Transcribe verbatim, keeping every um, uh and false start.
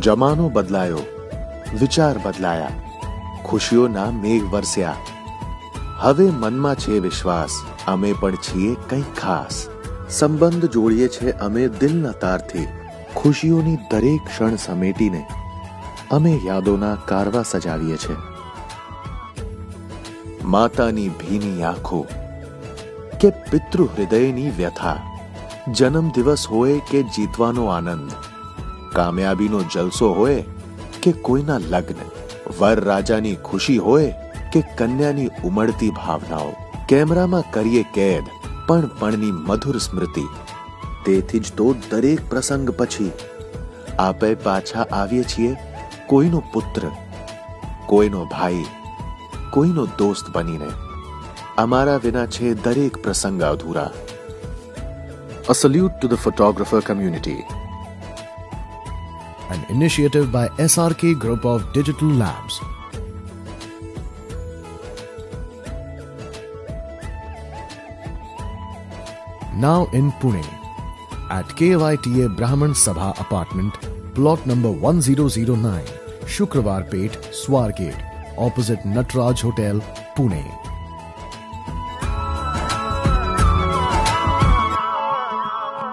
જમાનો બદલાયો, વિચાર બદલાયા, ખુશીઓના મેઘ વરસ્યા. હવે મનમાં છે વિશ્વાસ, અમે પણ છીએ કંઈક ખાસ. સંબંધ જોડીએ છે અમે દિલના તારથી, ખુશીઓની દરેક ક્ષણ સમેટીને અમે યાદોના કારવા સજાવીએ છે. માતાની ભીની આંખો કે પિતૃ હૃદયની વ્યથા, જન્મ દિવસ હોય કે જીતવાનો આનંદ, કામયાબીનો જલસો હોય કે કોઈના લગ્ન, વર રાજાની ખુશી હોય કે કન્યાની ઉમળતી ભાવનાઓ, કેમેરામાં કરીએ કેદ પણ પણની મધુર સ્મૃતિ. તેથી જ તો દરેક પ્રસંગ પછી આપે પાછા આવીએ છીએ કોઈનો પુત્ર, કોઈનો ભાઈ, કોઈનો દોસ્ત બનીને. અમારા વિના છે દરેક પ્રસંગ અધૂરા. A salute to the photographer community. An initiative by S R K Group of Digital Labs. Now in Pune, at K Y T A Brahman Sabha apartment, plot number one zero zero nine, Shukravar Pet, Swargate, opposite Natraj Hotel, Pune.